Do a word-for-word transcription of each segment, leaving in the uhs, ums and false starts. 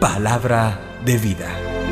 Palabra de vida.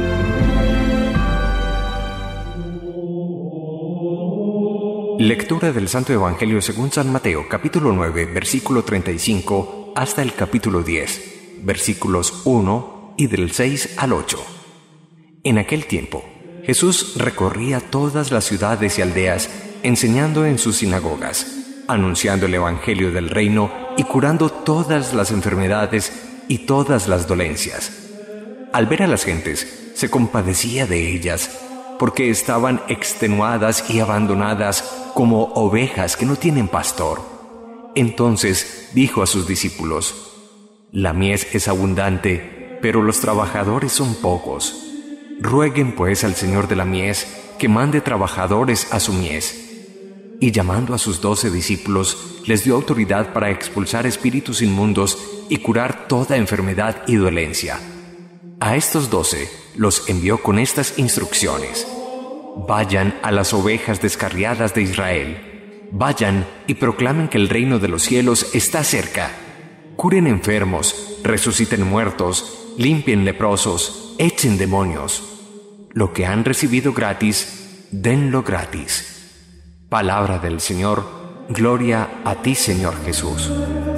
Lectura del Santo Evangelio según San Mateo, capítulo nueve, versículo treinta y cinco, hasta el capítulo diez, versículos uno y del seis al ocho. En aquel tiempo, Jesús recorría todas las ciudades y aldeas, enseñando en sus sinagogas, anunciando el Evangelio del reino y curando todas las enfermedades y todas las dolencias. Al ver a las gentes, se compadecía de ellas, porque estaban extenuadas y abandonadas como ovejas que no tienen pastor. Entonces dijo a sus discípulos: La mies es abundante, pero los trabajadores son pocos. Rueguen pues al Señor de la mies que mande trabajadores a su mies. Y llamando a sus doce discípulos, les dio autoridad para expulsar espíritus inmundos y curar toda enfermedad y dolencia. A estos doce los envió con estas instrucciones: Vayan a las ovejas descarriadas de Israel. Vayan y proclamen que el reino de los cielos está cerca. Curen enfermos, resuciten muertos, limpien leprosos, echen demonios. Lo que han recibido gratis, denlo gratis. Palabra del Señor. Gloria a ti, Señor Jesús.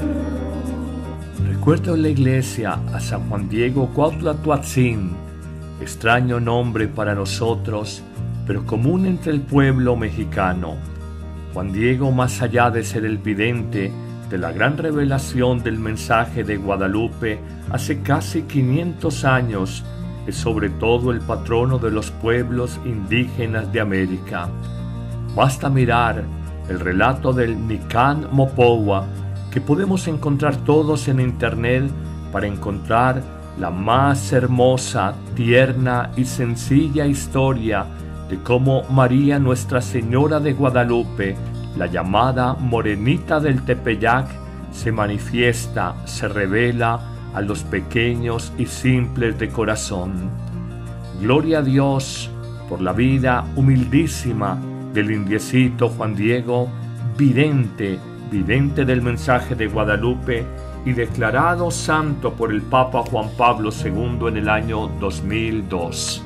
Recuerdo en la iglesia a San Juan Diego Cuautla Tuatzin, extraño nombre para nosotros, pero común entre el pueblo mexicano. Juan Diego, más allá de ser el vidente de la gran revelación del mensaje de Guadalupe hace casi quinientos años, es sobre todo el patrono de los pueblos indígenas de América. Basta mirar el relato del Nican Mopowa, que podemos encontrar todos en internet, para encontrar la más hermosa, tierna y sencilla historia de cómo María Nuestra Señora de Guadalupe, la llamada Morenita del Tepeyac, se manifiesta, se revela a los pequeños y simples de corazón. Gloria a Dios por la vida humildísima del indiecito Juan Diego, vidente, vidente del mensaje de Guadalupe y declarado santo por el Papa Juan Pablo segundo en el año dos mil dos.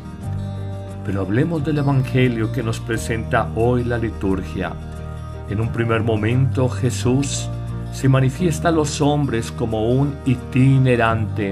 Pero hablemos del Evangelio que nos presenta hoy la liturgia. En un primer momento, Jesús se manifiesta a los hombres como un itinerante,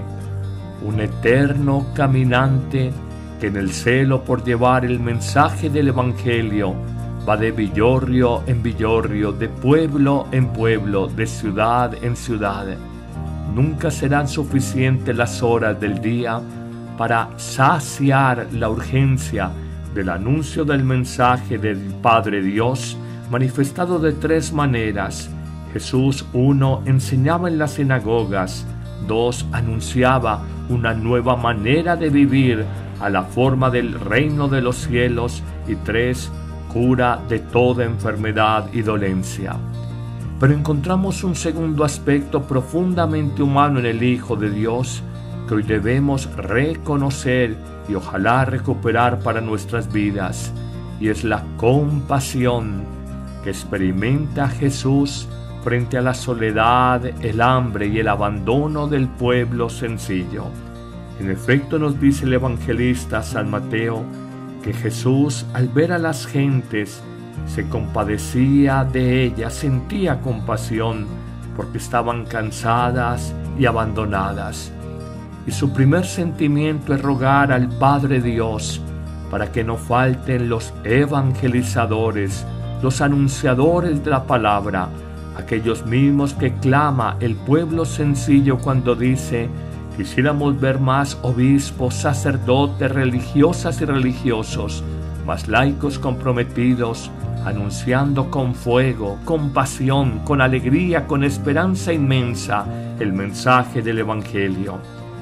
un eterno caminante que en el celo por llevar el mensaje del Evangelio va de villorrio en villorrio, de pueblo en pueblo, de ciudad en ciudad. Nunca serán suficientes las horas del día para saciar la urgencia del anuncio del mensaje del Padre Dios, manifestado de tres maneras. Jesús, uno, enseñaba en las sinagogas; dos, anunciaba una nueva manera de vivir a la forma del reino de los cielos; y tres, cura de toda enfermedad y dolencia. Pero encontramos un segundo aspecto profundamente humano en el Hijo de Dios, que hoy debemos reconocer y ojalá recuperar para nuestras vidas, y es la compasión que experimenta Jesús frente a la soledad, el hambre y el abandono del pueblo sencillo. En efecto, nos dice el evangelista San Mateo que Jesús, al ver a las gentes, se compadecía de ellas, sentía compasión porque estaban cansadas y abandonadas. Y su primer sentimiento es rogar al Padre Dios para que no falten los evangelizadores, los anunciadores de la palabra, aquellos mismos que clama el pueblo sencillo cuando dice: quisiéramos ver más obispos, sacerdotes, religiosas y religiosos, más laicos comprometidos, anunciando con fuego, con pasión, con alegría, con esperanza inmensa el mensaje del Evangelio.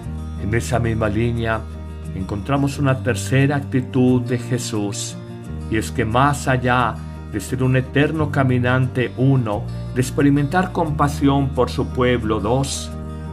En esa misma línea encontramos una tercera actitud de Jesús, y es que más allá de ser un eterno caminante, uno, de experimentar compasión por su pueblo, dos,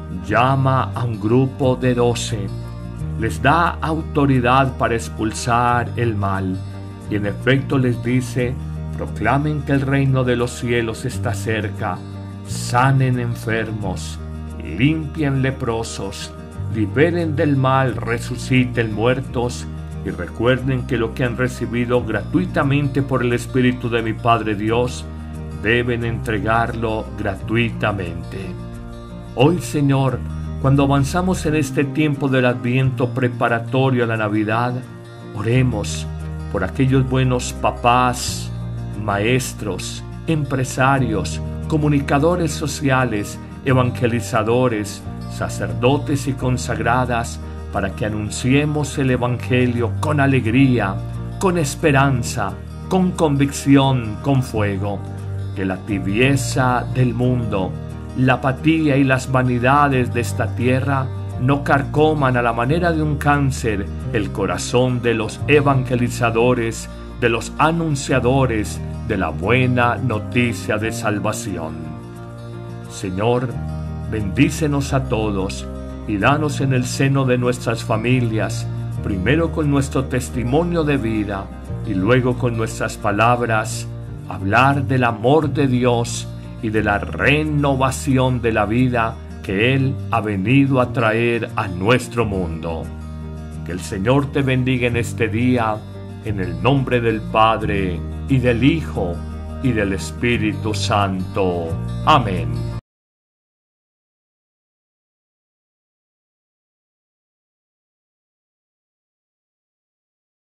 llama a un grupo de doce, les da autoridad para expulsar el mal, y en efecto les dice: proclamen que el reino de los cielos está cerca, sanen enfermos, limpien leprosos, liberen del mal, resuciten muertos y recuerden que lo que han recibido gratuitamente por el Espíritu de mi Padre Dios, deben entregarlo gratuitamente. Hoy, Señor, cuando avanzamos en este tiempo del Adviento preparatorio a la Navidad, oremos por aquellos buenos papás, maestros, empresarios, comunicadores sociales, evangelizadores, sacerdotes y consagradas, para que anunciemos el Evangelio con alegría, con esperanza, con convicción, con fuego. Que la tibieza del mundo, la apatía y las vanidades de esta tierra no carcoman a la manera de un cáncer el corazón de los evangelizadores, de los anunciadores de la buena noticia de salvación. Señor, bendícenos a todos y danos en el seno de nuestras familias, primero con nuestro testimonio de vida y luego con nuestras palabras, hablar del amor de Dios y de la renovación de la vida que Él ha venido a traer a nuestro mundo. Que el Señor te bendiga en este día, en el nombre del Padre, y del Hijo, y del Espíritu Santo. Amén.